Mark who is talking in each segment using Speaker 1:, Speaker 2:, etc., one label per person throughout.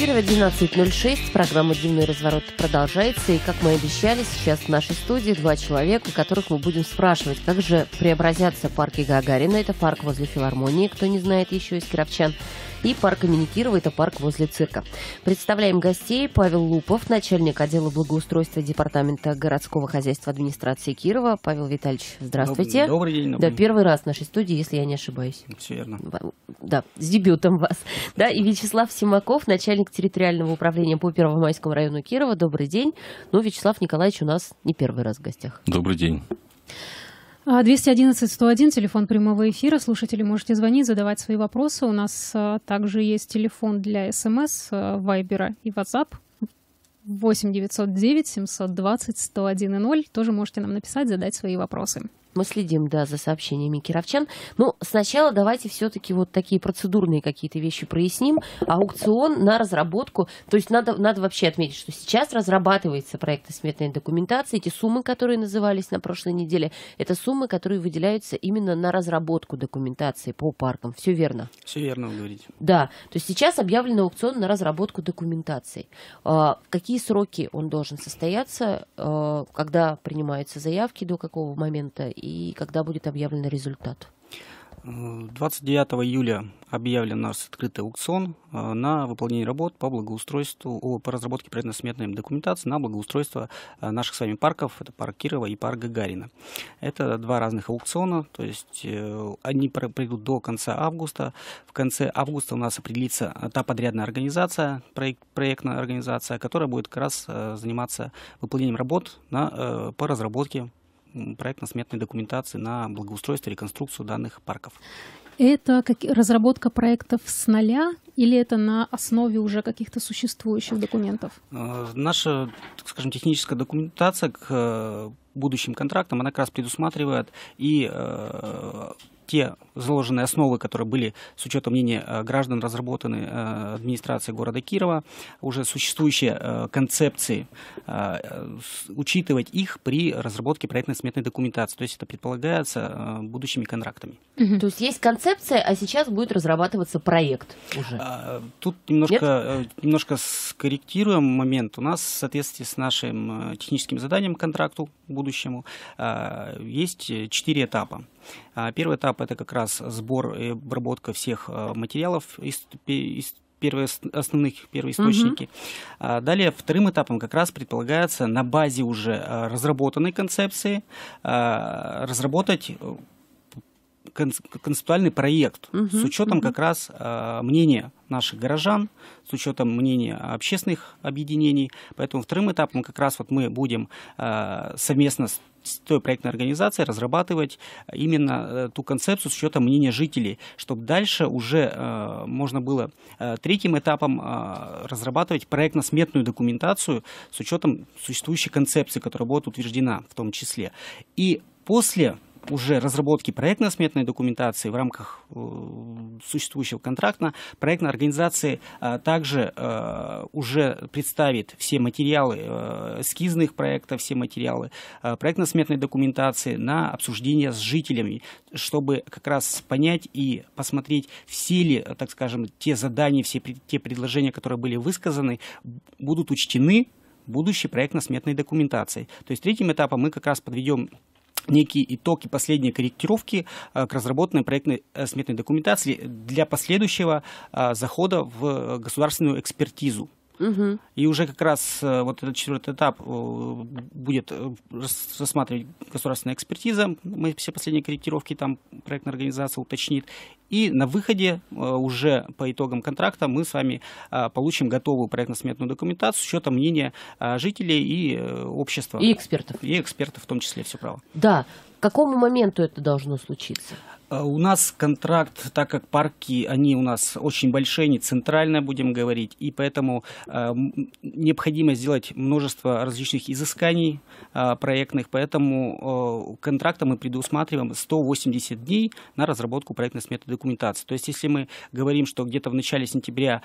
Speaker 1: Кирова 12:06. Программа «Дневной разворот» продолжается. И, как мы обещали, сейчас в нашей студии два человека, которых мы будем спрашивать, как же преобразятся парки Гагарина. Это парк возле филармонии, кто не знает еще из кировчан. И парк имени Кирова, это парк возле цирка. Представляем гостей. Павел Лупов, начальник отдела благоустройства Департамента городского хозяйства администрации Кирова. Павел Витальевич, здравствуйте.
Speaker 2: Добрый день.
Speaker 1: Да, первый раз в нашей студии, если я не ошибаюсь.
Speaker 2: Все верно.
Speaker 1: Да, с дебютом вас. Да, и Вячеслав Симаков, начальник территориального управления по Первомайскому району Кирова. Добрый день. Ну, Вячеслав Николаевич у нас не первый раз в гостях.
Speaker 3: Добрый день.
Speaker 4: 211-101, телефон прямого эфира. Слушатели, можете звонить, задавать свои вопросы. У нас также есть телефон для СМС, Вайбера и WhatsApp. 8-909-720-101-0. Тоже можете нам написать, задать свои вопросы.
Speaker 1: Мы следим, да, за сообщениями кировчан. Ну, сначала давайте все-таки вот такие процедурные какие-то вещи проясним. Аукцион на разработку. То есть надо вообще отметить, что сейчас разрабатывается проектно-сметная документация. Эти суммы, которые назывались на прошлой неделе, это суммы, которые выделяются именно на разработку документации по паркам. Все верно?
Speaker 2: Все верно вы говорите.
Speaker 1: Да. То есть сейчас объявлен аукцион на разработку документации. Какие сроки он должен состояться? Когда принимаются заявки, до какого момента? И когда будет объявлен результат?
Speaker 2: 29 июля объявлен наш открытый аукцион на выполнение работ по благоустройству, по разработке проектно-сметной документации на благоустройство наших с вами парков. Это парк Кирова и парк Гагарина. Это два разных аукциона, то есть они пройдут до конца августа. В конце августа у нас определится та подрядная организация, проектная организация, которая будет как раз заниматься выполнением работ по разработке проектно-сметной документации на благоустройство и реконструкцию данных парков.
Speaker 4: Это разработка проектов с нуля или это на основе уже каких-то существующих документов?
Speaker 2: Наша, так скажем, техническая документация к будущим контрактам, она как раз предусматривает и те заложенные основы, которые были с учетом мнения граждан разработаны администрацией города Кирова, уже существующие концепции, учитывать их при разработке проектно-сметной документации. То есть это предполагается будущими контрактами.
Speaker 1: То есть есть концепция, а сейчас будет разрабатываться проект уже?
Speaker 2: Тут немножко скорректируем момент. У нас в соответствии с нашим техническим заданием к контракту к будущему есть 4 этапа. Первый этап – это как раз сбор и обработка всех материалов из первоисточники. Далее, вторым этапом как раз предполагается на базе уже разработанной концепции разработать концептуальный проект с учетом как раз мнения наших горожан, с учетом мнения общественных объединений. Поэтому вторым этапом как раз вот мы будем совместно с той проектной организацией разрабатывать именно ту концепцию с учетом мнения жителей, чтобы дальше уже можно было третьим этапом разрабатывать проектно-сметную документацию с учетом существующей концепции, которая будет утверждена в том числе. И после уже разработки проектно-сметной документации в рамках существующего контракта проектная организация также уже представит все материалы эскизных проектов, все материалы проектно-сметной документации на обсуждение с жителями, чтобы как раз понять и посмотреть, все ли, так скажем, те задания, все те предложения, которые были высказаны, будут учтены в будущей проектно-сметной документации. То есть третьим этапом мы как раз подведем некие итоги последней корректировки к разработанной проектной сметной документации для последующего захода в государственную экспертизу. И уже как раз вот этот четвертый этап будет рассматривать государственная экспертиза. Мы все последние корректировки там проектная организация уточнит. И на выходе уже по итогам контракта мы с вами получим готовую проектно-сметную документацию с учетом мнения жителей и общества.
Speaker 1: И экспертов.
Speaker 2: И экспертов в том числе, все право.
Speaker 1: Да. К какому моменту это должно случиться?
Speaker 2: У нас контракт, так как парки, они у нас очень большие, не центральные, будем говорить, и поэтому необходимо сделать множество различных изысканий проектных, поэтому контрактом мы предусматриваем 180 дней на разработку проектно-сметной документации. То есть, если мы говорим, что где-то в начале сентября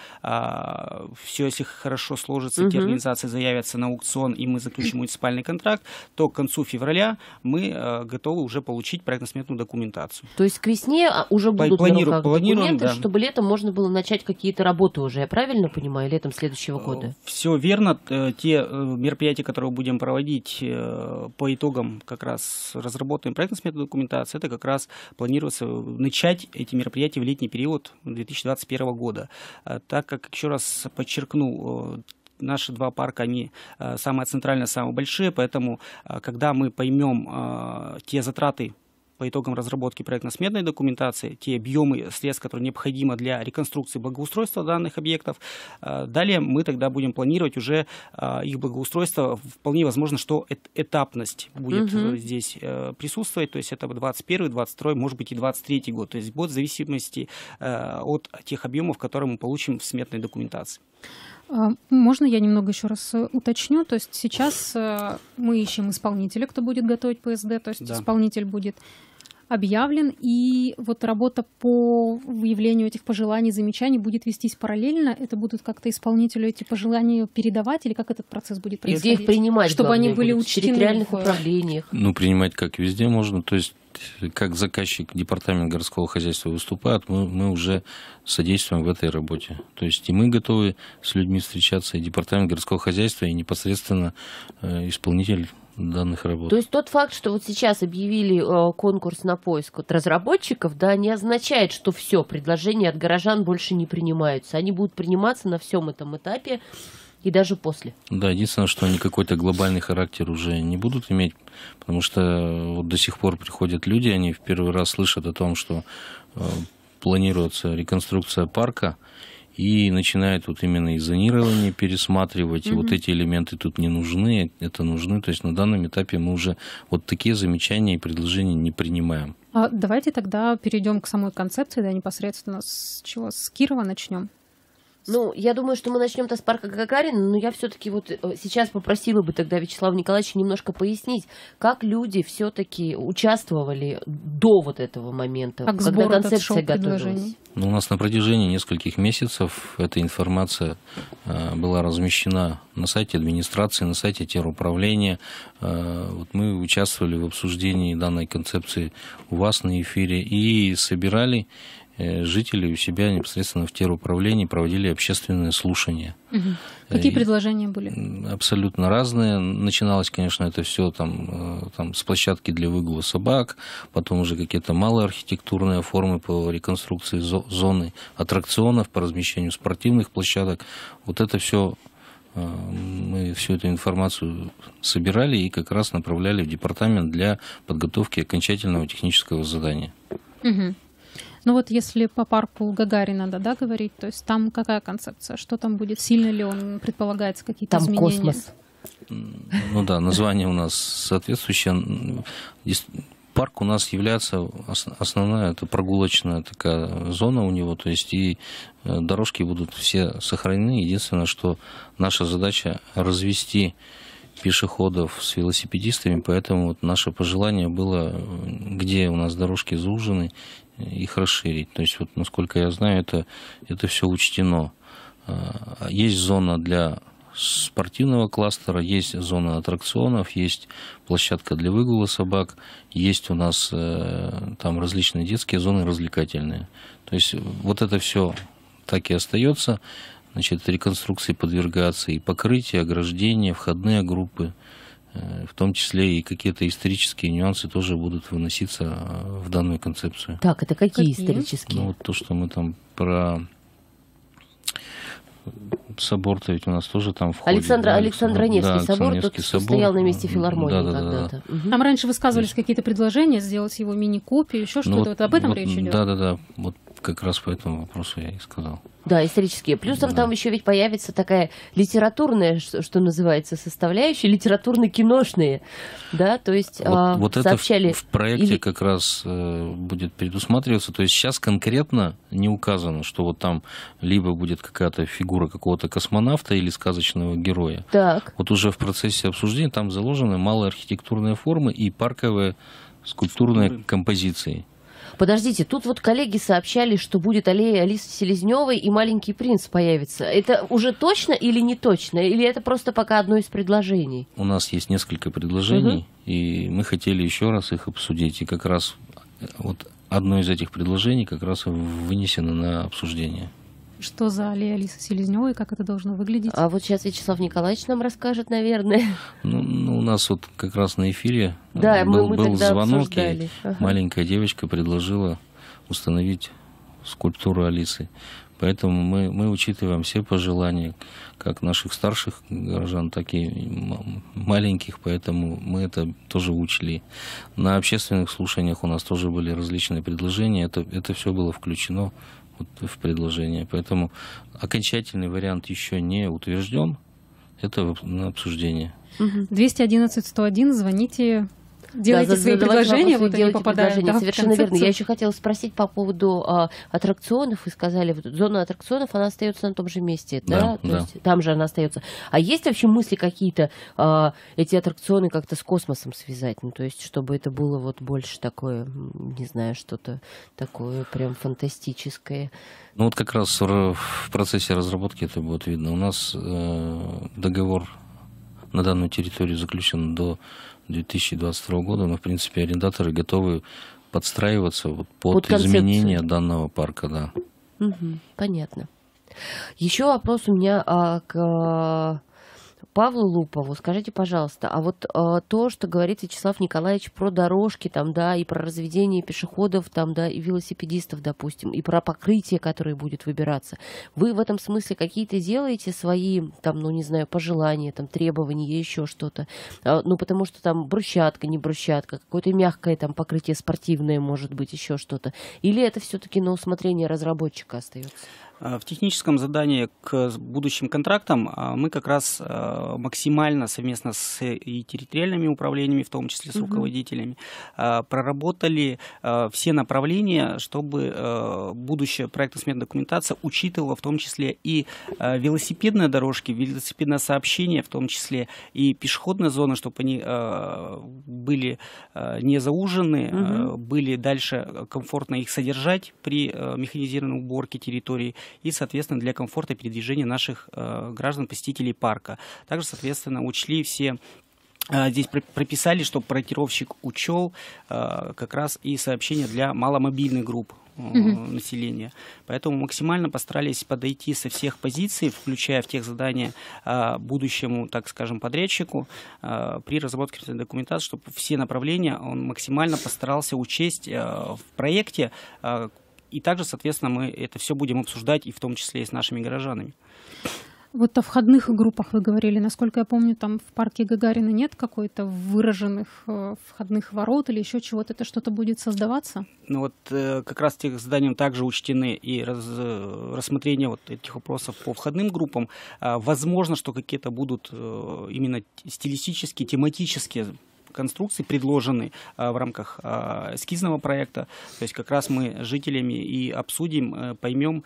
Speaker 2: все, если хорошо сложится, те организации заявятся на аукцион, и мы заключим муниципальный контракт, то к концу февраля мы готовы уже получить проектно-сметную документацию.
Speaker 1: То есть к весне уже будут на руках документы,
Speaker 2: да,
Speaker 1: чтобы летом можно было начать какие-то работы уже, я правильно понимаю, летом следующего года?
Speaker 2: Все верно. Те мероприятия, которые будем проводить по итогам как раз разработанной проектно-сметной документации, это как раз планируется начать эти мероприятия в летний период 2021 года. Так как, еще раз подчеркну, наши два парка, они самые центральные, самые большие, поэтому, когда мы поймем те затраты по итогам разработки проектно-сметной документации, те объемы средств, которые необходимы для реконструкции благоустройства данных объектов, далее мы тогда будем планировать уже их благоустройство. Вполне возможно, что этапность будет здесь присутствовать, то есть это 21, 22, может быть и 23 год, то есть будет в зависимости от тех объемов, которые мы получим в сметной документации.
Speaker 4: Можно я немного еще раз уточню? То есть сейчас мы ищем исполнителя, кто будет готовить ПСД, то есть исполнитель будет объявлен, и вот работа по выявлению этих пожеланий, замечаний будет вестись параллельно. Это будут как-то исполнителю эти пожелания передавать, или как этот процесс будет происходить?
Speaker 1: И где их принимать,
Speaker 4: чтобы
Speaker 1: главное,
Speaker 4: они были учтены
Speaker 1: в территориальных управлениях?
Speaker 3: Ну, принимать как везде можно, то есть как заказчик департамент городского хозяйства выступает, мы уже содействуем в этой работе. То есть и мы готовы с людьми встречаться, и департамент городского хозяйства, и непосредственно исполнитель данных работ.
Speaker 1: То есть тот факт, что вот сейчас объявили конкурс на поиск разработчиков, да, не означает, что все, предложения от горожан больше не принимаются. Они будут приниматься на всем этом этапе и даже после.
Speaker 3: Да, единственное, что они какой-то глобальный характер уже не будут иметь, потому что вот до сих пор приходят люди, они в первый раз слышат о том, что планируется реконструкция парка, и начинают вот именно и зонирование пересматривать, и вот эти элементы тут не нужны, это нужны. То есть на данном этапе мы уже вот такие замечания и предложения не принимаем.
Speaker 4: Давайте тогда перейдем к самой концепции, да, непосредственно с чего? С Кирова начнем.
Speaker 1: Ну, я думаю, что мы начнем-то с парка Гагарина, но я все-таки вот сейчас попросила бы тогда Вячеслава Николаевича немножко пояснить, как люди все-таки участвовали до вот этого момента, когда концепция готовилась.
Speaker 3: Ну, у нас на протяжении нескольких месяцев эта информация была размещена на сайте администрации, на сайте теруправления. Вот мы участвовали в обсуждении данной концепции у вас на эфире и собирали жители у себя непосредственно в теруправлении, проводили общественные слушания.
Speaker 4: Какие предложения были?
Speaker 3: Абсолютно разные. Начиналось, конечно, это все там с площадки для выгула собак, потом уже какие-то малые архитектурные формы по реконструкции зоны аттракционов, по размещению спортивных площадок. Вот это все, мы всю эту информацию собирали и как раз направляли в департамент для подготовки окончательного технического задания.
Speaker 4: Ну вот если по парку Гагарина, да, говорить, то есть там какая концепция? Что там будет? Сильно ли он предполагается какие-то
Speaker 1: там
Speaker 4: изменения?
Speaker 1: Космос.
Speaker 3: Ну да, название у нас соответствующее. Парк у нас является основная, это прогулочная такая зона у него, то есть и дорожки будут все сохранены. Единственное, что наша задача развести пешеходов с велосипедистами, поэтому вот наше пожелание было, где у нас дорожки заужены, их расширить. То есть, вот, насколько я знаю, это все учтено. Есть зона для спортивного кластера, есть зона аттракционов, есть площадка для выгула собак, есть у нас там различные детские зоны развлекательные. То есть, вот это все так и остается. Значит, реконструкции подвергаются и покрытие, ограждения, входные группы, в том числе и какие-то исторические нюансы тоже будут выноситься в данную концепцию.
Speaker 1: Так, это какие исторические?
Speaker 3: Ну, вот то, что мы там про собор-то ведь у нас тоже там входит.
Speaker 1: Александро-Невский собор, тот, что
Speaker 3: собор.
Speaker 1: стоял на месте филармонии когда-то.
Speaker 4: Там раньше высказывались какие-то предложения, сделать его мини-копию, еще что-то. Вот об этом речь идет?
Speaker 3: Да. Вот как раз по этому вопросу я и сказал.
Speaker 1: Да, исторические. Плюсом там еще ведь появится такая литературная, что называется, составляющая, литературно-киношные, да, то есть
Speaker 3: вот
Speaker 1: сообщали...
Speaker 3: это в проекте как раз будет предусматриваться, то есть сейчас конкретно не указано, что вот там либо будет какая-то фигура какого-то космонавта или сказочного героя.
Speaker 1: Так.
Speaker 3: Вот уже в процессе обсуждения там заложены малые архитектурные формы и парковые скульптурные композиции.
Speaker 1: Подождите, тут вот коллеги сообщали, что будет аллея Алисы Селезневой и Маленький принц появится. Это уже точно или не точно? Или это просто пока одно из предложений?
Speaker 3: У нас есть несколько предложений, и мы хотели еще раз их обсудить. И как раз вот одно из этих предложений как раз вынесено на обсуждение.
Speaker 4: Что за аллея Лисы Селезневой, как это должно выглядеть?
Speaker 1: А вот сейчас Вячеслав Николаевич нам расскажет, наверное.
Speaker 3: Ну, у нас вот как раз на эфире
Speaker 1: был
Speaker 3: звонок,
Speaker 1: обсуждали.
Speaker 3: И маленькая девочка предложила установить скульптуру Алисы. Поэтому мы учитываем все пожелания, как наших старших горожан, так и маленьких, поэтому мы это тоже учли. На общественных слушаниях у нас тоже были различные предложения, это все было включено в предложение, поэтому окончательный вариант еще не утвержден, это на обсуждение.
Speaker 4: 211-101, звоните, делайте свои предложения, вот они попадают.
Speaker 1: Совершенно верно. Я еще хотела спросить по поводу аттракционов. Вы сказали, зона аттракционов, она остается на том же месте, да? То есть там же она остается. А есть вообще мысли какие-то эти аттракционы как-то с космосом связать? Ну, то есть, чтобы это было вот больше такое, не знаю, что-то такое прям фантастическое.
Speaker 3: Ну, вот как раз в процессе разработки это будет видно. У нас договор на данную территорию заключен до 2022 года, но, в принципе, арендаторы готовы подстраиваться вот под изменение данного парка, да.
Speaker 1: Понятно. Еще вопрос у меня к Павлу Лупову. Скажите, пожалуйста, а вот то, что говорит Вячеслав Николаевич про дорожки, там, да, и про разведение пешеходов, там, да, и велосипедистов, допустим, и про покрытие, которое будет выбираться, вы в этом смысле какие-то делаете свои, там, ну, не знаю, пожелания, там, требования, еще что-то? Ну, потому что там брусчатка, не брусчатка, какое-то мягкое там покрытие спортивное, может быть, еще что-то. Или это все-таки на усмотрение разработчика остается?
Speaker 2: В техническом задании к будущим контрактам мы как раз максимально совместно с и территориальными управлениями, в том числе с руководителями, проработали все направления, чтобы будущая проектно-сметная документация учитывала в том числе и велосипедные дорожки, велосипедное сообщение, в том числе и пешеходные зоны, чтобы они были не заужены, были дальше комфортно их содержать при механизированной уборке территории, и, соответственно, для комфорта передвижения наших граждан, посетителей парка. Также, соответственно, учли все, здесь прописали, что проектировщик учел как раз и сообщения для маломобильных групп населения. Поэтому максимально постарались подойти со всех позиций, включая в тех задания будущему, так скажем, подрядчику при разработке документации, чтобы все направления он максимально постарался учесть в проекте. И также, соответственно, мы это все будем обсуждать, и в том числе и с нашими горожанами.
Speaker 4: Вот о входных группах вы говорили. Насколько я помню, там в парке Гагарина нет какой-то выраженных входных ворот или еще чего-то. Это что-то будет создаваться?
Speaker 2: Ну вот как раз тех заданиям также учтены и рассмотрение вот этих вопросов по входным группам. Возможно, что какие-то будут именно стилистические, тематические конструкции предложены в рамках эскизного проекта. То есть как раз мы с жителями и обсудим, поймем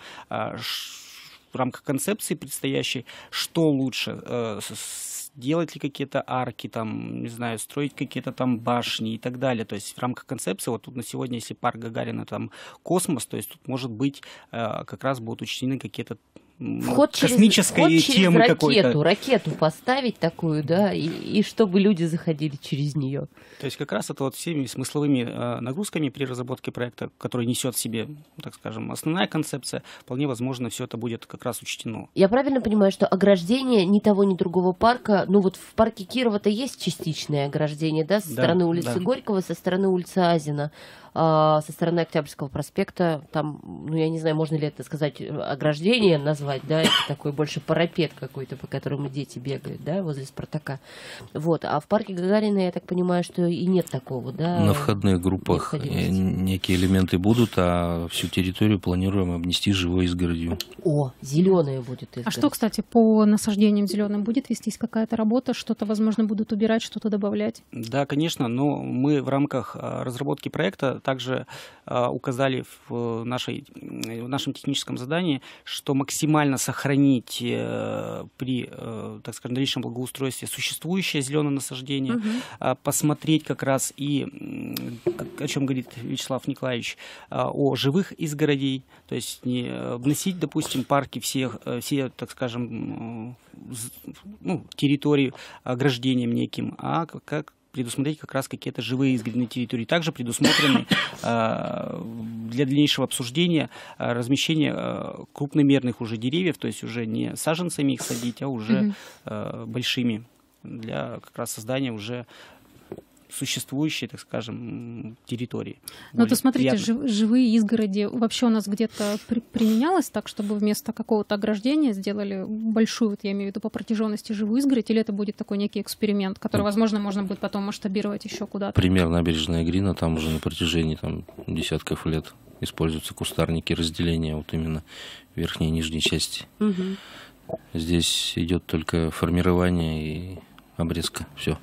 Speaker 2: в рамках концепции предстоящей, что лучше, делать ли какие-то арки, там, не знаю, строить какие-то там башни и так далее. То есть в рамках концепции, вот тут на сегодня, если парк Гагарина, там космос, то есть тут, может быть, как раз будут учтены какие-то космической темы какой-то.
Speaker 1: Ракету поставить такую, да, и чтобы люди заходили через нее.
Speaker 2: То есть как раз это вот всеми смысловыми нагрузками при разработке проекта, который несет в себе, так скажем, основная концепция, вполне возможно, все это будет как раз учтено.
Speaker 1: Я правильно понимаю, что ограждение ни того, ни другого парка, ну вот в парке Кирова-то есть частичное ограждение, да, со стороны улицы Горького, со стороны улицы Азина, со стороны Октябрьского проспекта, там, ну я не знаю, можно ли это сказать, ограждение назвать, да, это такой больше парапет какой-то, по которому дети бегают, да, возле Спартака. Вот, а в парке Гагарина, я так понимаю, что и нет такого, да.
Speaker 3: На входных группах некие элементы будут, а всю территорию планируем обнести живой изгородью.
Speaker 1: О, зеленая будет изгородь.
Speaker 4: А что, кстати, по насаждениям зеленым будет вестись какая-то работа, что-то, возможно, будут убирать, что-то добавлять?
Speaker 2: Да, конечно, но мы в рамках разработки проекта также указали в нашем техническом задании, что максимально сохранить при, так скажем, наличном благоустройстве существующее зеленое насаждение, посмотреть как раз и, о чем говорит Вячеслав Николаевич, о живых изгородей, то есть не вносить, допустим, парки все, так скажем, территории ограждением неким, а как предусмотреть как раз какие-то живые изгороди на территории. Также предусмотрены для дальнейшего обсуждения размещение крупномерных уже деревьев, то есть уже не саженцами их садить, а уже большими, для как раз создания уже существующей, так скажем, территории.
Speaker 4: Ну, то смотрите, живые изгороди вообще у нас где-то применялось так, чтобы вместо какого-то ограждения сделали большую, вот я имею в виду по протяженности, живую изгородь, или это будет такой некий эксперимент, который, возможно, можно будет потом масштабировать еще куда-то?
Speaker 3: Пример набережная Грина, там уже на протяжении десятков лет используются кустарники разделения вот именно верхней и нижней части. Угу. Здесь идет только формирование и обрезка. Все.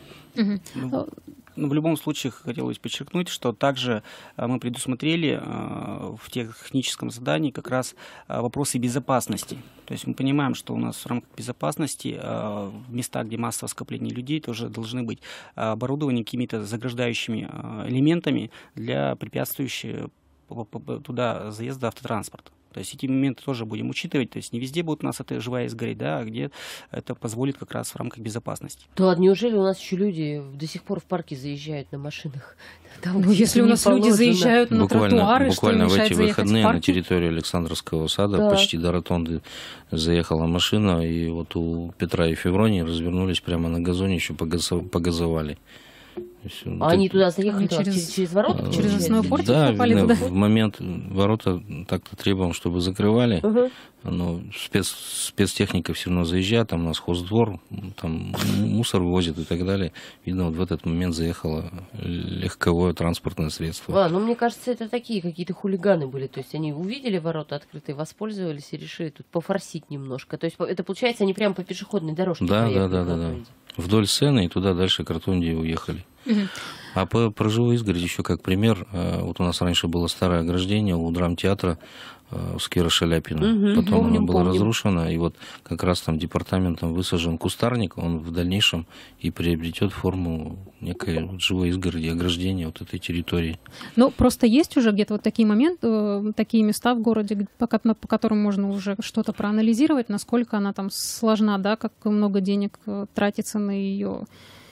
Speaker 2: В любом случае, хотелось подчеркнуть, что также мы предусмотрели в техническом задании как раз вопросы безопасности. То есть мы понимаем, что у нас в рамках безопасности в местах, где массовое скопление людей, тоже должны быть оборудованы какими-то заграждающими элементами для препятствующих туда заезда автотранспорта. То есть эти моменты тоже будем учитывать. То есть не везде будет у нас эта живая изгородь, да, а где это позволит как раз в рамках безопасности.
Speaker 1: Да ладно, неужели у нас еще люди до сих пор в парке заезжают на машинах?
Speaker 4: Там, если у нас люди заезжают на тротуары,
Speaker 3: буквально в эти выходные на территорию Александровского сада почти до ротонды заехала машина, и вот у Петра и Февронии развернулись прямо на газоне, еще погазовали.
Speaker 1: А они туда заехали через ворота?
Speaker 4: Через основной
Speaker 3: да, попали туда? В момент ворота так-то требуем, чтобы закрывали. Но спецтехника все равно заезжает, там у нас хоздвор, там мусор возит и так далее. Видно, вот в этот момент заехало легковое транспортное средство.
Speaker 1: Ну мне кажется, это такие какие-то хулиганы были. То есть они увидели ворота открытые, воспользовались и решили тут пофорсить немножко. То есть это получается, они прямо по пешеходной дорожке проехали. Да.
Speaker 3: Вдоль Сены и туда дальше к Ротонде уехали. А про живую изгородь еще как пример. Вот у нас раньше было старое ограждение у драмтеатра у сквера Шаляпина. Потом оно было разрушено, и вот как раз там департаментом высажен кустарник, он в дальнейшем и приобретет форму некой живой изгороди, ограждения вот этой территории.
Speaker 4: Ну, просто есть уже где-то вот такие моменты, такие места в городе, по которым можно уже что-то проанализировать, насколько она там сложна, да, как много денег тратится на ее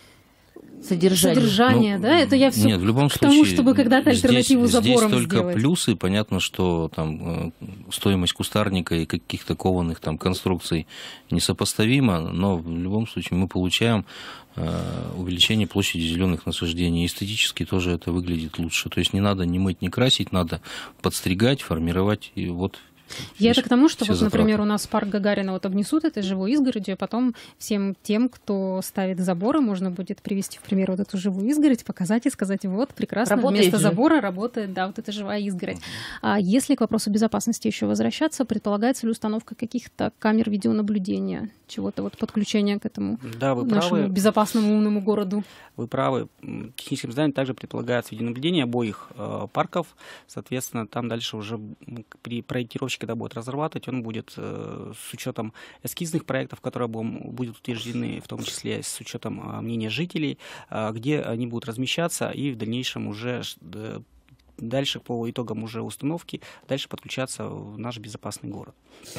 Speaker 4: содержание, да? Это я все
Speaker 3: в любом
Speaker 4: к тому,
Speaker 3: случае,
Speaker 4: чтобы когда-то альтернативу забором
Speaker 3: здесь только
Speaker 4: сделать.
Speaker 3: Плюсы. Понятно, что там стоимость кустарника и каких-то кованых там конструкций несопоставима, но в любом случае мы получаем увеличение площади зеленых насаждений. Эстетически тоже это выглядит лучше. То есть не надо ни мыть, ни красить, надо подстригать, формировать, и вот.
Speaker 4: Я это к тому, что, вот, например, у нас парк Гагарина вот обнесут этой живой изгородью, а потом всем тем, кто ставит заборы, можно будет привести в пример вот эту живую изгородь, показать и сказать, вот, прекрасно, вместо забора работает, да, вот эта живая изгородь. А если к вопросу безопасности еще возвращаться, предполагается ли установка каких-то камер видеонаблюдения, чего-то, вот подключения к этому нашему безопасному умному городу?
Speaker 2: Вы правы. В техническом задании также предполагается видеонаблюдение обоих парков, соответственно, там дальше уже при проектировщике, когда будет разрабатывать, он будет с учетом эскизных проектов, которые будут утверждены, в том числе с учетом мнения жителей, где они будут размещаться, и в дальнейшем уже дальше по итогам уже установки дальше подключаться в наш безопасный город.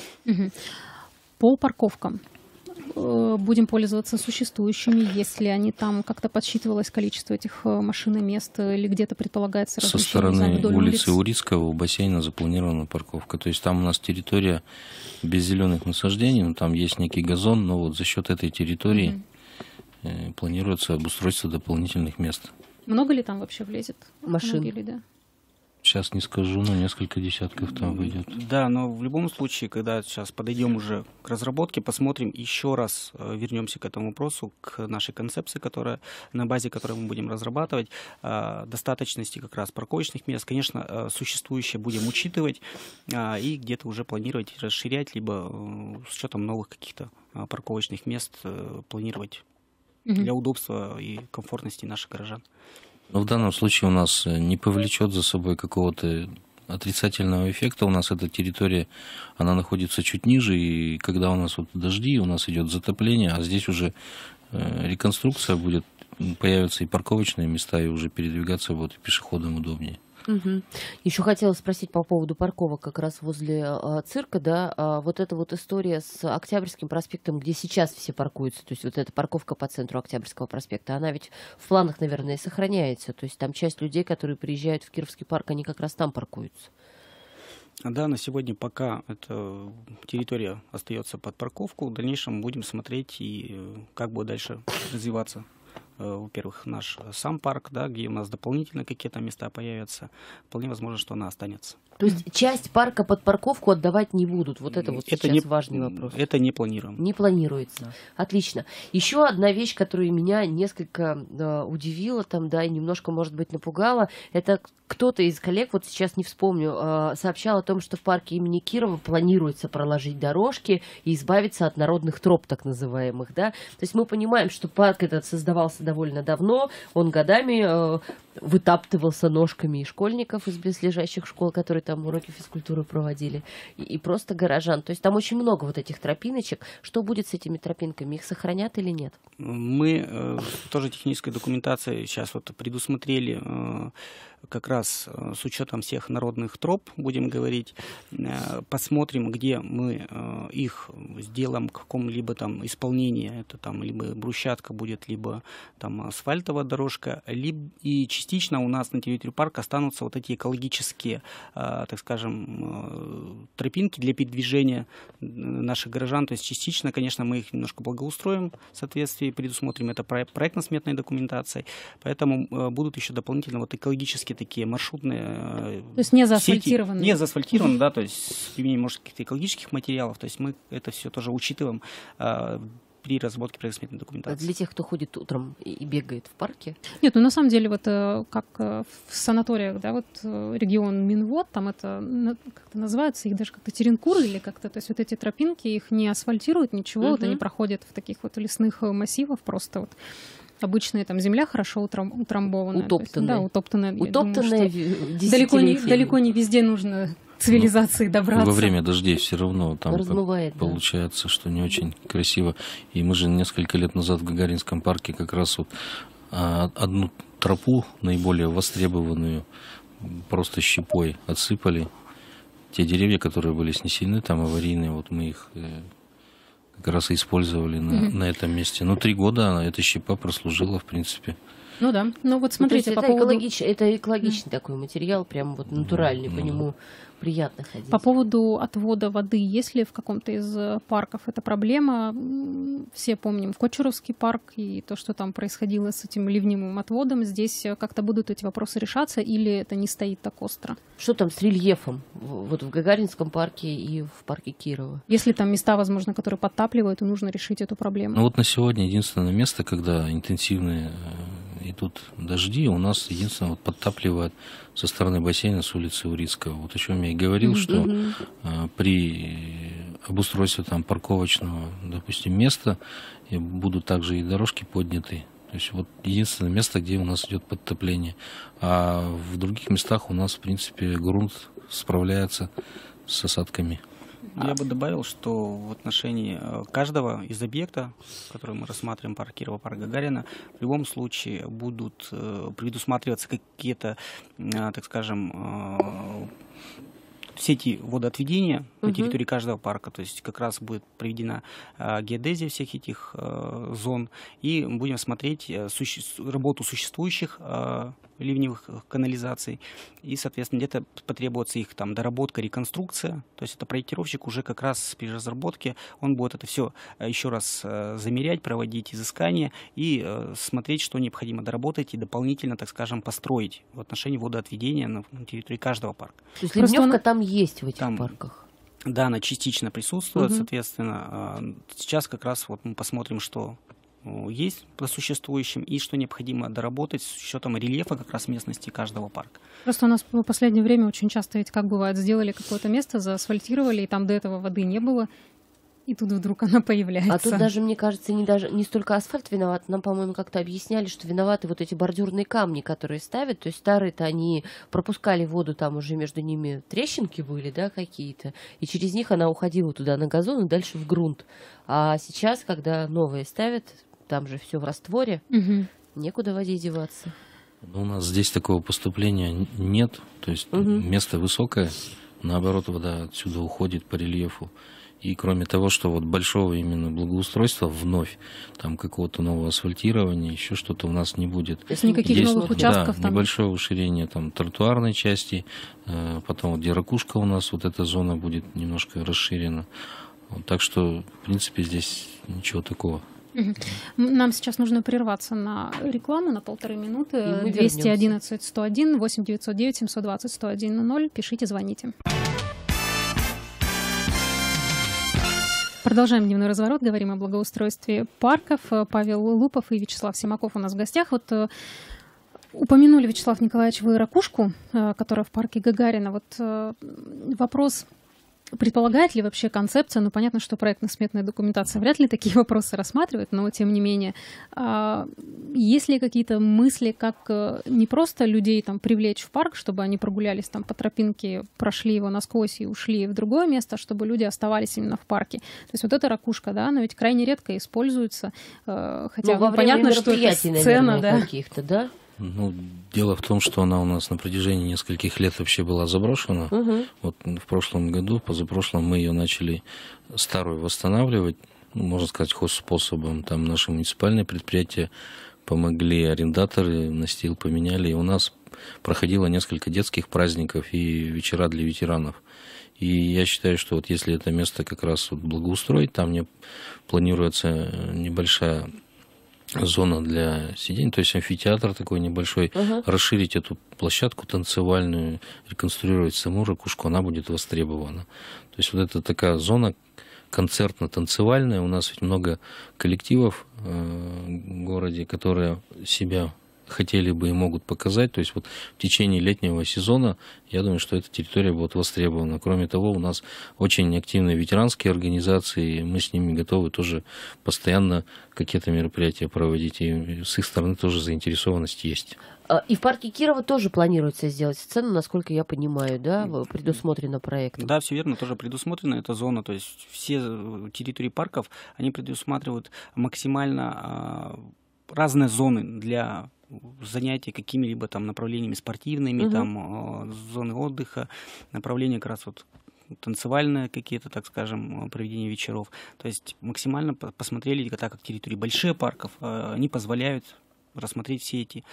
Speaker 4: По парковкам. Будем пользоваться существующими, если они там как-то подсчитывалось количество этих машин и мест, или где-то предполагается размещение.
Speaker 3: Со стороны улицы Урицкого у бассейна запланирована парковка. То есть там у нас территория без зеленых насаждений, но там есть некий газон, но вот за счет этой территории планируется обустройство дополнительных мест.
Speaker 4: Много ли там вообще влезет
Speaker 1: машин?
Speaker 4: Да?
Speaker 3: Сейчас не скажу, но несколько десятков там выйдет.
Speaker 2: Да, но в любом случае, когда сейчас подойдем уже к разработке, посмотрим еще раз, вернемся к этому вопросу, к нашей концепции, на базе которой мы будем разрабатывать, достаточности как раз парковочных мест. Конечно, существующие будем учитывать и где-то уже планировать расширять, либо с учетом новых каких-то парковочных мест планировать для удобства и комфортности наших горожан.
Speaker 3: Но в данном случае у нас не повлечет за собой какого-то отрицательного эффекта. У нас эта территория, она находится чуть ниже, и когда у нас вот дожди, у нас идет затопление, а здесь уже реконструкция будет, появятся и парковочные места, и уже передвигаться будет пешеходам удобнее.
Speaker 1: Еще хотела спросить по поводу парковок как раз возле цирка, да, вот эта вот история с Октябрьским проспектом, где сейчас все паркуются, то есть вот эта парковка по центру Октябрьского проспекта, она ведь в планах, наверное, и сохраняется, то есть там часть людей, которые приезжают в Кировский парк, они как раз там паркуются.
Speaker 2: Да, на сегодня пока эта территория остается под парковку, в дальнейшем будем смотреть и как будет дальше развиваться. Во-первых, наш сам парк, да, где у нас дополнительно какие-то места появятся, вполне возможно, что она останется.
Speaker 1: То есть часть парка под парковку отдавать не будут? Вот это вот сейчас важный вопрос.
Speaker 2: Это не планируем.
Speaker 1: Не планируется. Да. Отлично. Еще одна вещь, которая меня несколько удивила там, да, и немножко, может быть, напугала, это кто-то из коллег, вот сейчас не вспомню, сообщал о том, что в парке имени Кирова планируется проложить дорожки и избавиться от народных троп, так называемых, да. То есть мы понимаем, что парк этот создавался довольно давно, он годами вытаптывался ножками и школьников из близлежащих школ, которые там уроки физкультуры проводили, и просто горожан. То есть там очень много вот этих тропиночек. Что будет с этими тропинками? Их сохранят или нет?
Speaker 2: Мы тоже технической документацией сейчас вот предусмотрели как раз с учетом всех народных троп, будем говорить, посмотрим, где мы их сделаем в каком-либо там исполнении. Это там либо брусчатка будет, либо там асфальтовая дорожка, либо и частично у нас на территории парка останутся вот эти экологические, так скажем, тропинки для передвижения наших горожан. То есть частично, конечно, мы их немножко благоустроим в соответствии, предусмотрим это проектно-сметной документацией. Поэтому будут еще дополнительно вот экологические такие маршрутные
Speaker 4: то есть не заасфальтированные.
Speaker 2: Не заасфальтированные, да, то есть с применением, может, каких-то экологических материалов. То есть мы это все тоже учитываем при разработке проектно-сметной документации.
Speaker 1: Для тех, кто ходит утром и бегает в парке?
Speaker 4: Нет, ну на самом деле вот как в санаториях, да, вот регион Минвод, там это как-то называется, их даже как-то теренкуры или как-то, то есть вот эти тропинки, их не асфальтируют, ничего, вот они проходят в таких вот лесных массивах, просто вот обычная там земля хорошо утрамбованная.
Speaker 1: Утоптанная.
Speaker 4: Да, утоптанная.
Speaker 1: Утоптанная
Speaker 4: далеко не везде нужно цивилизации добраться.
Speaker 3: Во время дождей все равно там
Speaker 1: размывает,
Speaker 3: получается, что не очень красиво. И мы же несколько лет назад в Гагаринском парке как раз вот одну тропу, наиболее востребованную, просто щепой отсыпали. Те деревья, которые были снесены, там аварийные, вот мы их как раз и использовали на этом месте. Ну, 3 года эта щепа прослужила, в принципе.
Speaker 4: Ну да, ну вот смотрите,
Speaker 1: это экологичный такой материал, прям вот натуральный, по нему приятно ходить.
Speaker 4: По поводу отвода воды, если в каком-то из парков это проблема, все помним Кочуровский парк и то, что там происходило с этим ливневым отводом, здесь как-то будут эти вопросы решаться или это не стоит так остро?
Speaker 1: Что там с рельефом вот в Гагаринском парке и в парке Кирова?
Speaker 4: Если там места, возможно, которые подтапливают, то нужно решить эту проблему.
Speaker 3: Ну вот на сегодня единственное место, когда интенсивные идут дожди, у нас единственное вот подтапливает со стороны бассейна с улицы Урицкого. Вот о чем я и говорил, что при обустройстве там парковочного, допустим, места будут также и дорожки подняты. То есть вот единственное место, где у нас идет подтопление. А в других местах у нас, в принципе, грунт справляется с осадками.
Speaker 2: Я бы добавил, что в отношении каждого из объекта, который мы рассматриваем, парк Кирова, парк Гагарина, в любом случае будут предусматриваться какие-то, так скажем, сети водоотведения на территории каждого парка. То есть как раз будет проведена геодезия всех этих зон, и будем смотреть работу существующих ливневых канализаций, и, соответственно, где-то потребуется их там доработка, реконструкция. То есть это проектировщик уже как раз при разработке, он будет это все еще раз замерять, проводить изыскания и смотреть, что необходимо доработать и дополнительно, так скажем, построить в отношении водоотведения на территории каждого парка.
Speaker 1: То есть ливневка там есть в этих парках?
Speaker 2: Да, она частично присутствует, соответственно. Сейчас как раз вот мы посмотрим, что есть по существующим и что необходимо доработать с учетом рельефа как раз местности каждого парка.
Speaker 4: Просто у нас в последнее время очень часто ведь как бывает, сделали какое-то место, заасфальтировали, и там до этого воды не было, и тут вдруг она появляется.
Speaker 1: А тут даже, мне кажется, не столько асфальт виноват. Нам, по-моему, как-то объясняли, что виноваты вот эти бордюрные камни, которые ставят. То есть старые-то они пропускали воду, там уже между ними трещинки были, да, какие-то. И через них она уходила туда на газон и дальше в грунт. А сейчас, когда новые ставят, там же все в растворе, некуда воде деваться.
Speaker 3: У нас здесь такого поступления нет, то есть место высокое, наоборот, вода отсюда уходит по рельефу. И кроме того, что вот большого именно благоустройства вновь, там какого-то нового асфальтирования, еще что-то у нас не будет.
Speaker 4: То есть никаких
Speaker 3: есть,
Speaker 4: новых участков там?
Speaker 3: Небольшое уширение там тротуарной части, потом вот где ракушка у нас, вот эта зона будет немножко расширена. Вот, так что, в принципе, здесь ничего такого.
Speaker 4: Нам сейчас нужно прерваться на рекламу на 1,5 минуты. 211-101, 8-909-720-101-0. Пишите, звоните. Продолжаем дневной разворот, говорим о благоустройстве парков. Павел Лупов и Вячеслав Симаков у нас в гостях. Вот упомянули, Вячеслав Николаевич, вы ракушку, которая в парке Гагарина. Вот вопрос, предполагает ли вообще концепция, ну понятно, что проектно-сметная документация вряд ли такие вопросы рассматривает, но тем не менее, есть ли какие-то мысли, как не просто людей там привлечь в парк, чтобы они прогулялись там по тропинке, прошли его насквозь и ушли в другое место, чтобы люди оставались именно в парке. То есть вот эта ракушка, да, она ведь крайне редко используется, хотя
Speaker 1: во время
Speaker 4: понятно, что это сцена, да.
Speaker 1: Каких-то, да?
Speaker 3: Ну, дело в том, что она у нас на протяжении нескольких лет вообще была заброшена. Вот в прошлом году, позапрошлом, мы ее начали старую восстанавливать, ну, можно сказать, хозспособом. Там наши муниципальные предприятия помогли, арендаторы настил поменяли. И у нас проходило несколько детских праздников и вечера для ветеранов. И я считаю, что вот если это место как раз вот благоустроить, там мне планируется небольшая зона для сидений, то есть амфитеатр такой небольшой, расширить эту площадку танцевальную, реконструировать саму ракушку, она будет востребована. То есть вот это такая зона концертно-танцевальная. У нас ведь много коллективов в городе, которые себя хотели бы и могут показать. То есть вот в течение летнего сезона, я думаю, что эта территория будет востребована. Кроме того, у нас очень активные ветеранские организации, и мы с ними готовы тоже постоянно какие-то мероприятия проводить. И с их стороны тоже заинтересованность есть.
Speaker 1: И в парке Кирова тоже планируется сделать сцену, насколько я понимаю, да, предусмотрено проектом?
Speaker 2: Да, все верно, тоже предусмотрена эта зона. То есть все территории парков, они предусматривают максимально разные зоны для занятий какими-либо там направлениями спортивными, там зоны отдыха, направления как раз вот танцевальные какие-то, так скажем, проведение вечеров. То есть максимально посмотрели, так как территории больших парков, они позволяют рассмотреть все эти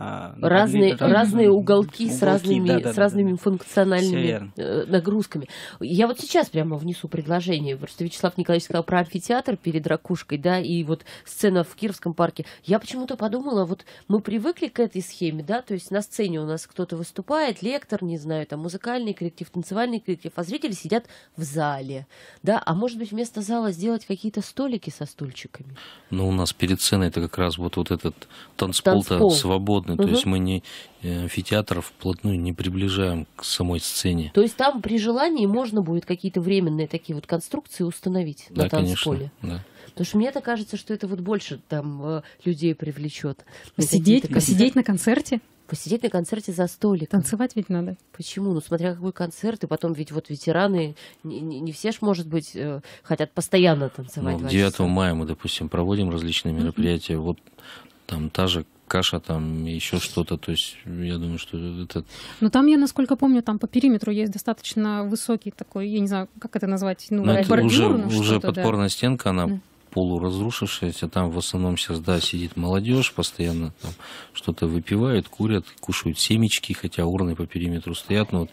Speaker 1: разные уголки с разными функциональными нагрузками. Я вот сейчас прямо внесу предложение. Просто Вячеслав Николаевич сказал про амфитеатр перед ракушкой, да, и вот сцена в Кировском парке. Я почему-то подумала, вот мы привыкли к этой схеме, да, то есть на сцене у нас кто-то выступает, лектор, не знаю, там музыкальный коллектив, танцевальный коллектив, а зрители сидят в зале, да, а может быть вместо зала сделать какие-то столики со стульчиками?
Speaker 3: Ну, у нас перед сценой это как раз вот этот танцпол-то свободный, то есть мы не амфитеатр вплотную не приближаем к самой сцене.
Speaker 1: То есть там при желании можно будет какие-то временные такие вот конструкции установить на танцполе?
Speaker 3: Конечно, да.
Speaker 1: Потому что мне-то кажется, что это вот больше там людей привлечет.
Speaker 4: Посидеть на концерте?
Speaker 1: Посидеть на концерте за столиком.
Speaker 4: Танцевать ведь надо.
Speaker 1: Почему? Ну, смотря какой концерт, и потом ведь вот ветераны, не все ж, может быть, хотят постоянно танцевать.
Speaker 3: Ну, 9 мая мы, допустим, проводим различные мероприятия. Вот там та же каша, там еще что-то, то есть я думаю, что это...
Speaker 4: Ну там, я насколько помню, там по периметру есть достаточно высокий такой, я не знаю, как это назвать,
Speaker 3: бордюр, уже подпорная стенка, она полуразрушившаяся, там в основном сейчас, да, сидит молодежь, постоянно там что-то выпивают, курят, кушают семечки, хотя урны по периметру стоят, но вот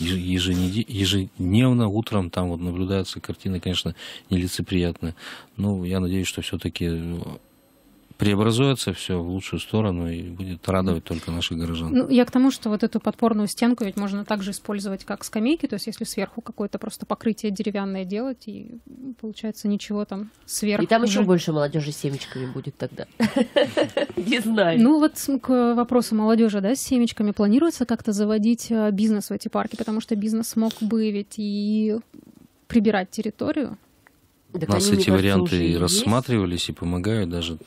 Speaker 3: ежедневно утром там вот наблюдается картина, конечно, нелицеприятная. Но я надеюсь, что все-таки преобразуется все в лучшую сторону и будет радовать только наших горожан.
Speaker 4: Ну, я к тому, что вот эту подпорную стенку ведь можно также использовать как скамейки, то есть если сверху какое-то просто покрытие деревянное делать, и получается ничего там сверху.
Speaker 1: И там еще больше молодежи с семечками будет тогда. Не знаю.
Speaker 4: Ну вот к вопросу молодежи, да, с семечками планируется как-то заводить бизнес в эти парки, потому что бизнес мог бы ведь и прибирать территорию.
Speaker 3: У нас эти варианты и рассматривались, и помогают даже вот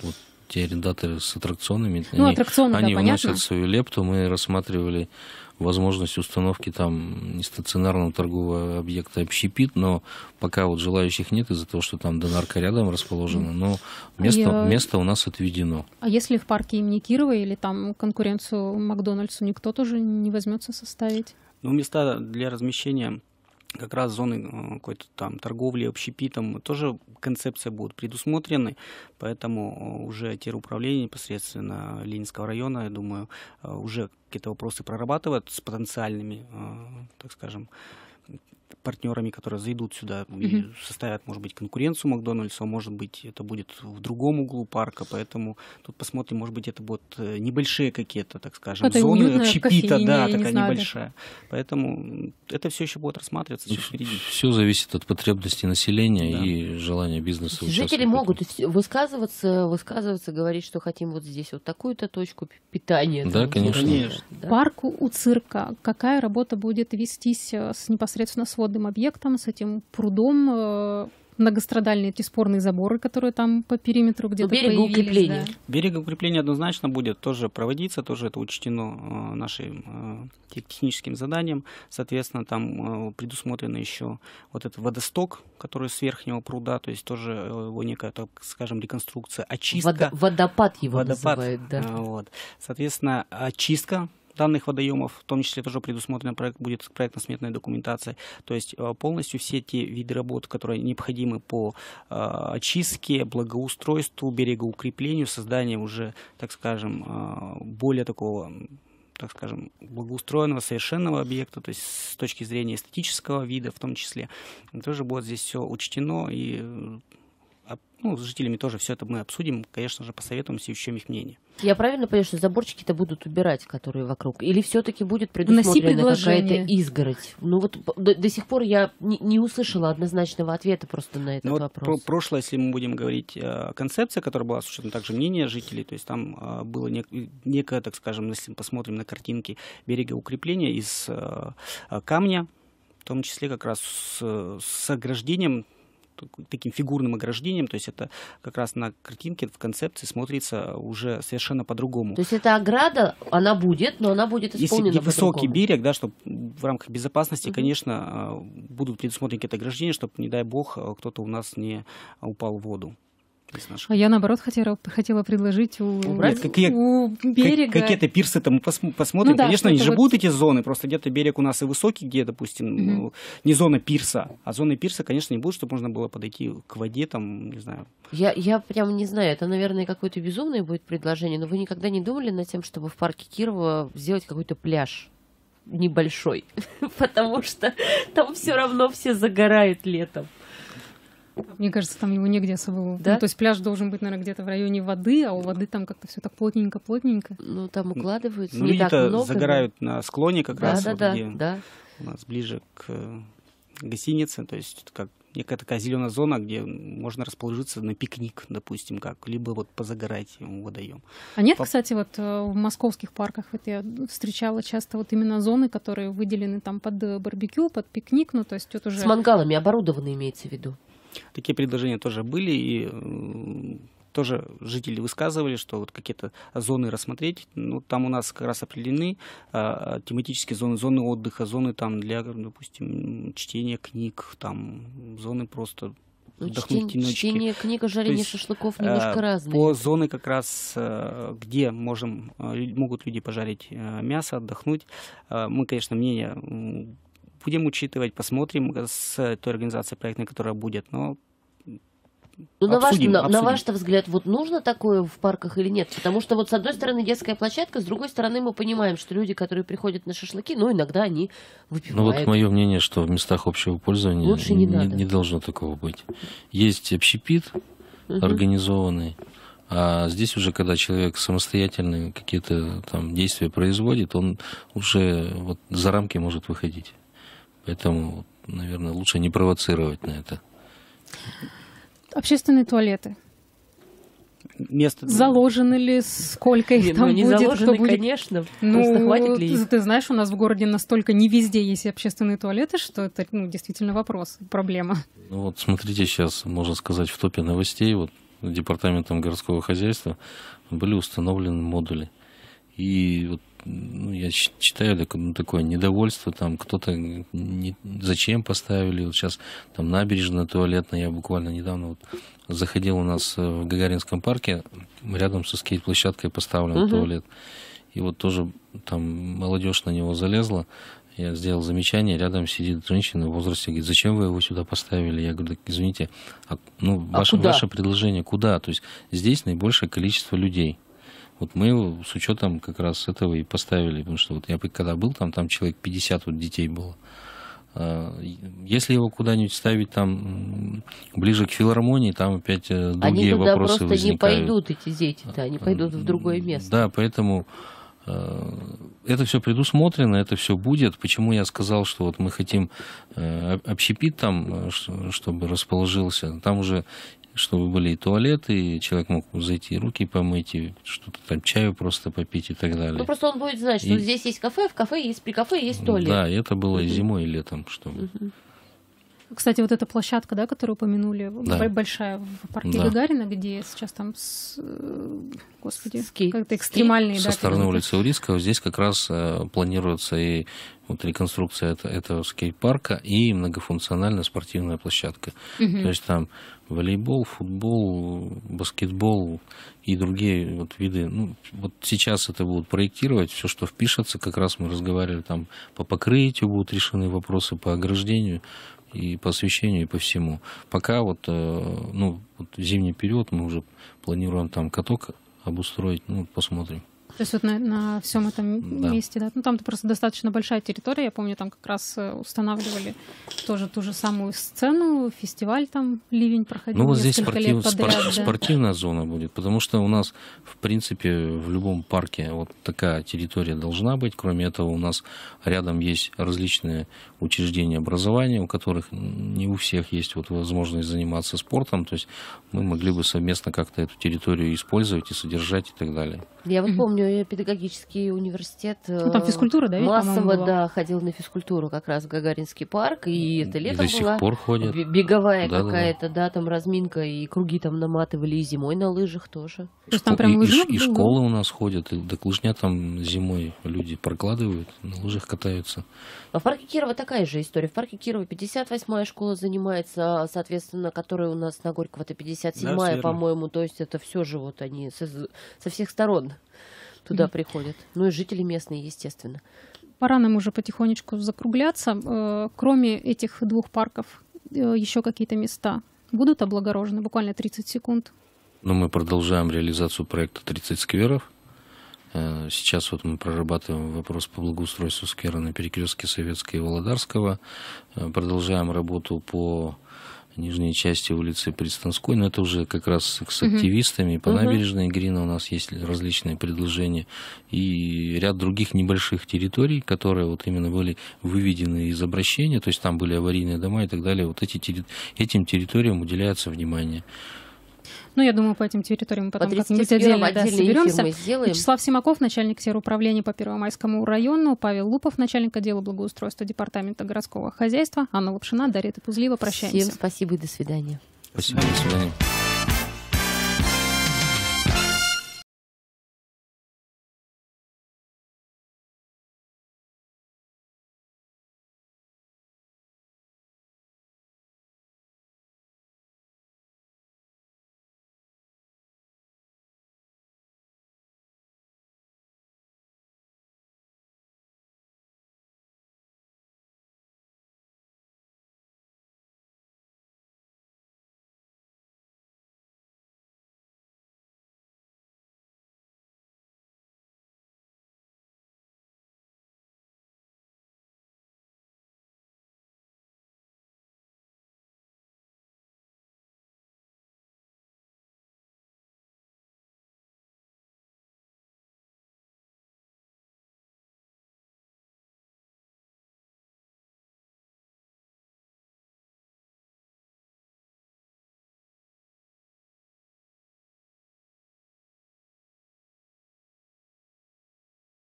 Speaker 3: те арендаторы с аттракционами,
Speaker 4: они
Speaker 3: вносят свою лепту. Мы рассматривали возможность установки там нестационарного торгового объекта общепит, но пока вот желающих нет из-за того, что там Донарка рядом расположена, но место у нас отведено.
Speaker 4: А если в парке имени Кирова или там конкуренцию Макдональдсу никто тоже не возьмется составить?
Speaker 2: Ну, места для размещения как раз зоны какой-то там торговли общепитом тоже концепция будет предусмотрены, поэтому уже теруправление непосредственно Ленинского района, я думаю, уже какие-то вопросы прорабатывают с потенциальными, так скажем, партнерами, которые зайдут сюда и составят, может быть, конкуренцию Макдональдсу, а может быть, это будет в другом углу парка, поэтому тут посмотрим, может быть, это будут небольшие какие-то, так скажем,
Speaker 4: это
Speaker 2: зоны общепита,
Speaker 4: кофейня,
Speaker 2: да, такая небольшая. Поэтому это все еще будет рассматриваться впереди.
Speaker 3: Все зависит от потребностей населения и желания бизнеса.
Speaker 1: Жители могут высказываться, говорить, что хотим вот здесь вот такую-то точку питания.
Speaker 3: Да, конечно.
Speaker 4: Да? Парку у цирка какая работа будет вестись непосредственно с водным объектом, с этим прудом, многострадальные эти спорные заборы, которые там по периметру где-то появились. Да.
Speaker 2: Берегоукрепление однозначно будет тоже проводиться, тоже это учтено нашим техническим заданием. Соответственно, там предусмотрено еще вот этот водосток, который с верхнего пруда, то есть тоже его некая, так скажем, реконструкция, очистка.
Speaker 1: Водопад его называют, да.
Speaker 2: Вот. Соответственно, очистка данных водоемов, в том числе тоже предусмотрен будет проектно-сметная документация. То есть полностью все те виды работ, которые необходимы по очистке, благоустройству, берегоукреплению, созданию уже, так скажем, более такого, так скажем, благоустроенного, совершенного объекта, то есть с точки зрения эстетического вида в том числе, тоже будет здесь все учтено, и с жителями тоже все это мы обсудим, конечно же, посоветуемся и учтем их мнение.
Speaker 1: Я правильно понимаю, что заборчики-то будут убирать, которые вокруг? Или все-таки будет предусмотрена какая-то изгородь? Ну вот до сих пор я не услышала однозначного ответа просто на этот вопрос.
Speaker 2: Прошлое, если мы будем говорить, концепция, которая была с учетом также мнения жителей, то есть там было некое, так скажем, если мы посмотрим на картинки, берегоукрепления из камня, в том числе как раз с ограждением, таким фигурным ограждением, то есть это как раз на картинке в концепции смотрится уже совершенно по-другому.
Speaker 1: То есть эта ограда, она будет, но она будет исполнена
Speaker 2: Если высокий берег, да, чтобы в рамках безопасности, конечно, будут предусмотрены какие-то ограждения, чтобы, не дай бог, кто-то у нас не упал в воду.
Speaker 4: А я, наоборот, хотела предложить у берега...
Speaker 2: Какие-то пирсы-то мы посмотрим. Конечно, они же будут эти зоны, просто где-то берег у нас и высокий, где, допустим, не зона пирса, а зоны пирса, конечно, не будет, чтобы можно было подойти к воде, там, не знаю.
Speaker 1: Я прям не знаю, это, наверное, какое-то безумное будет предложение, но вы никогда не думали над тем, чтобы в парке Кирова сделать какой-то пляж небольшой? Потому что там все равно все загорают летом.
Speaker 4: Мне кажется, там его негде особо... Да? То есть пляж должен быть, наверное, где-то в районе воды, а у воды там как-то все так плотненько-плотненько.
Speaker 1: Ну, там укладываются,
Speaker 2: не так много. Загорают на склоне как раз, где у нас ближе к гостинице, то есть как некая такая зеленая зона, где можно расположиться на пикник, допустим, либо вот позагорать у водоем.
Speaker 4: А нет, кстати, вот в московских парках вот я встречала часто вот именно зоны, которые выделены там под барбекю, под пикник, ну то есть вот уже...
Speaker 1: С мангалами оборудованы, имеется в виду?
Speaker 2: Такие предложения тоже были, и тоже жители высказывали, что вот какие-то зоны рассмотреть. Ну, там у нас как раз определены тематические зоны отдыха, зоны там для, допустим, чтения книг, там зоны просто отдохнуть ночки.
Speaker 1: Чтение книг, жарение шашлыков немножко разные.
Speaker 2: По зоны как раз, где могут люди пожарить мясо, отдохнуть. Мы, конечно, мнение будем учитывать, посмотрим с той организацией проектной, которая будет, но обсудим.
Speaker 1: На ваш взгляд, вот нужно такое в парках или нет? Потому что вот с одной стороны детская площадка, с другой стороны мы понимаем, что люди, которые приходят на шашлыки, иногда они выпивают.
Speaker 3: Ну вот мое мнение, что в местах общего пользования
Speaker 1: лучше не
Speaker 3: должно такого быть. Есть общепит организованный, а здесь уже, когда человек самостоятельно какие-то там действия производит, он уже вот за рамки может выходить. Поэтому, наверное, лучше не провоцировать на это.
Speaker 4: Общественные туалеты. Заложены ли, сколько их там
Speaker 1: не
Speaker 4: будет?
Speaker 1: Заложены, конечно. Просто хватит ли их?
Speaker 4: Ты знаешь, у нас в городе настолько не везде есть общественные туалеты, что это действительно вопрос, проблема.
Speaker 3: Ну вот смотрите, сейчас, можно сказать, в топе новостей, вот департаментом городского хозяйства были установлены модули. И вот, ну, я считаю такое недовольство, там кто-то зачем поставили, вот сейчас там набережная туалетная, я буквально недавно вот заходил, у нас в Гагаринском парке рядом со скейт-площадкой поставлен туалет, и вот тоже там молодежь на него залезла, я сделал замечание, рядом сидит женщина в возрасте, говорит, зачем вы его сюда поставили? Я говорю, извините, ваше предложение куда? То есть здесь наибольшее количество людей. Вот мы его с учетом как раз этого и поставили, потому что вот я когда был там человек 50 вот детей было. Если его куда-нибудь ставить там ближе к филармонии, там опять другие вопросы возникают. Они туда просто
Speaker 1: не пойдут, эти дети-то, они пойдут в другое место.
Speaker 3: Да, поэтому это все предусмотрено, это все будет. Почему я сказал, что вот мы хотим общепит там, чтобы расположился, там уже чтобы были и туалеты, и человек мог зайти руки помыть, и что-то там, чаю просто попить и так далее.
Speaker 1: Ну, просто он будет знать, что здесь есть кафе, при кафе есть туалет.
Speaker 3: Да, и это было и зимой, и летом, чтобы...
Speaker 4: Кстати, вот эта площадка, да, которую упомянули, большая в парке Гагарина, где сейчас там, как-то экстремальные...
Speaker 3: Со стороны улицы Урицкого здесь как раз планируется и вот реконструкция этого скейт-парка и многофункциональная спортивная площадка. То есть там волейбол, футбол, баскетбол и другие вот виды. Ну, вот сейчас это будут проектировать, все, что впишется, как раз мы разговаривали, там по покрытию будут решены вопросы, по ограждению и по освещению, и по всему. Пока вот в зимний период мы уже планируем там каток обустроить, посмотрим.
Speaker 4: То есть вот на всем этом месте, да? Ну, там просто достаточно большая территория, я помню, там как раз устанавливали тоже ту же самую сцену, фестиваль там, ливень проходил.
Speaker 3: Ну, вот здесь спортивная зона будет, потому что у нас, в принципе, в любом парке вот такая территория должна быть. Кроме этого, у нас рядом есть различные учреждения образования, у которых не у всех есть вот возможность заниматься спортом, то есть мы могли бы совместно как-то эту территорию использовать и содержать и так далее.
Speaker 1: Я вот помню, педагогический университет
Speaker 4: там физкультура, да,
Speaker 1: массово ходил на физкультуру как раз в Гагаринский парк, и это летом
Speaker 3: до сих пор ходят.
Speaker 1: Беговая какая-то, там разминка, и круги там наматывали, и зимой на лыжах тоже.
Speaker 4: Там прям
Speaker 3: и школы у нас ходят, и до лыжня там зимой люди прокладывают, на лыжах катаются.
Speaker 1: А в парке Кирова такая же история. В парке Кирова 58-я школа занимается, соответственно, которая у нас на Горького-то 57-я, по-моему. То есть это все же вот они со всех сторон туда приходят. Ну и жители местные, естественно.
Speaker 4: Пора нам уже потихонечку закругляться. Кроме этих двух парков, еще какие-то места будут облагорожены? Буквально 30 секунд.
Speaker 3: Ну, мы продолжаем реализацию проекта 30 скверов. Сейчас вот мы прорабатываем вопрос по благоустройству сквера на перекрестке Советского и Володарского. Продолжаем работу по нижней части улицы Пристанской, но это уже как раз с активистами. По набережной Грина у нас есть различные предложения. И ряд других небольших территорий, которые вот именно были выведены из обращения, то есть там были аварийные дома и так далее. Вот этим территориям уделяется внимание.
Speaker 4: Ну, я думаю, по этим территориям мы потом как-нибудь отдельно соберемся. Вячеслав Симаков, начальник теруправления по Первомайскому району, Павел Лупов, начальник отдела благоустройства департамента городского хозяйства, Анна Лапшина, Дарья Топузлива. Прощаемся.
Speaker 1: Всем спасибо и до свидания.
Speaker 3: Спасибо, до свидания.